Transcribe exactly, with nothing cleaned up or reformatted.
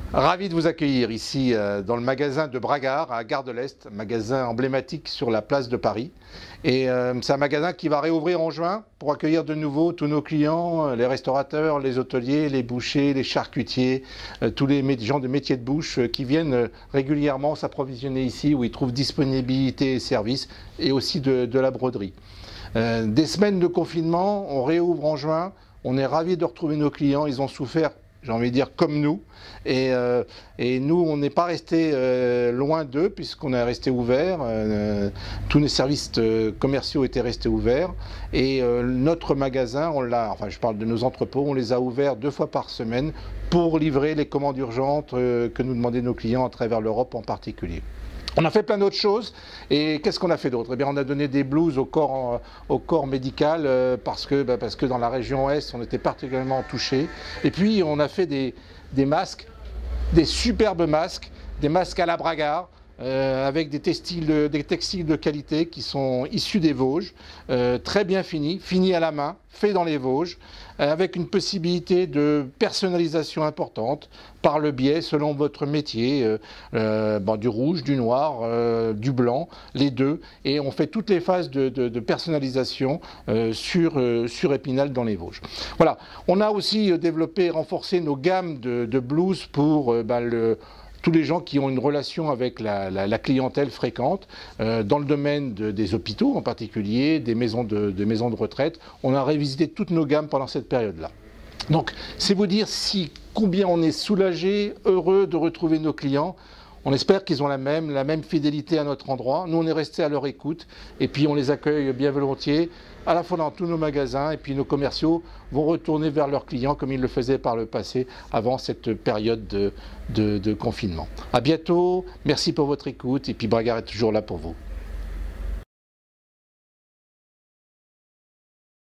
Ravi de vous accueillir ici euh, dans le magasin de Bragard à Gare de l'Est, magasin emblématique sur la place de Paris. Et euh, c'est un magasin qui va réouvrir en juin pour accueillir de nouveau tous nos clients, euh, les restaurateurs, les hôteliers, les bouchers, les charcutiers, euh, tous les gens de métiers de bouche euh, qui viennent euh, régulièrement s'approvisionner ici où ils trouvent disponibilité et services et aussi de, de la broderie. Euh, des semaines de confinement, on réouvre en juin, on est ravis de retrouver nos clients, ils ont souffert, j'ai envie de dire, comme nous. Et, euh, et nous, on n'est pas resté euh, loin d'eux, puisqu'on est resté ouvert. Euh, tous nos services euh, commerciaux étaient restés ouverts. Et euh, notre magasin, on l'a, enfin je parle de nos entrepôts, on les a ouverts deux fois par semaine pour livrer les commandes urgentes euh, que nous demandaient nos clients à travers l'Europe en particulier. On a fait plein d'autres choses, et qu'est-ce qu'on a fait d'autre? Eh bien, on a donné des blouses au corps, au corps médical euh, parce, que, bah, parce que dans la région Ouest, on était particulièrement touchés. Et puis, on a fait des, des masques, des superbes masques, des masques à la Bragard, euh, avec des textiles, de, des textiles de qualité qui sont issus des Vosges, euh, très bien finis, finis à la main, faits dans les Vosges, euh, avec une possibilité de personnalisation importante par le biais, selon votre métier, euh, euh, bon, du rouge, du noir, euh, du blanc, les deux. Et on fait toutes les phases de, de, de personnalisation euh, sur, euh, sur Épinal dans les Vosges. Voilà. On a aussi développé et renforcé nos gammes de, de blouses pour euh, ben, le... tous les gens qui ont une relation avec la, la, la clientèle fréquente, euh, dans le domaine de, des hôpitaux en particulier, des maisons de, de maisons de retraite. On a révisité toutes nos gammes pendant cette période-là. Donc, c'est vous dire si combien on est soulagé, heureux de retrouver nos clients. On espère qu'ils ont la même, la même fidélité à notre endroit. Nous, on est restés à leur écoute et puis on les accueille bien volontiers, à la fois dans tous nos magasins, et puis nos commerciaux vont retourner vers leurs clients comme ils le faisaient par le passé avant cette période de, de, de confinement. À bientôt, merci pour votre écoute et puis Bragard est toujours là pour vous.